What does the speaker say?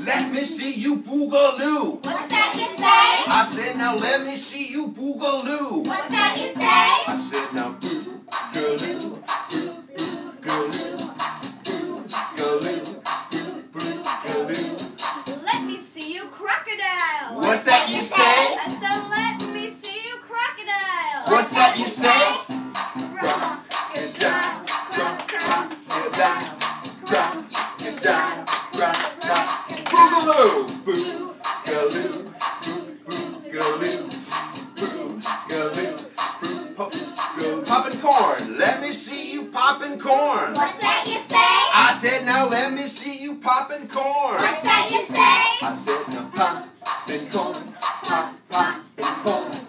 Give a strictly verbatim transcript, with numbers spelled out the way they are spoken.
Let me see you boogaloo. What's that you say? I said, now let me see you boogaloo. What's that you say? I said, now boogaloo, boogaloo, boogaloo, boogaloo. Let me see you crocodile. What's that you say? I said, let me see you crocodile. What's that you say? Crocodile, Crocodile, crocodile, crocodile, crocodile. Boogaloo, boogaloo, boogaloo, boogaloo, boogaloo. Popping corn. Let me see you popping corn. What's that you say? I said, now let me see you popping corn. What's that you say? I said, now popping corn, pop, popping corn.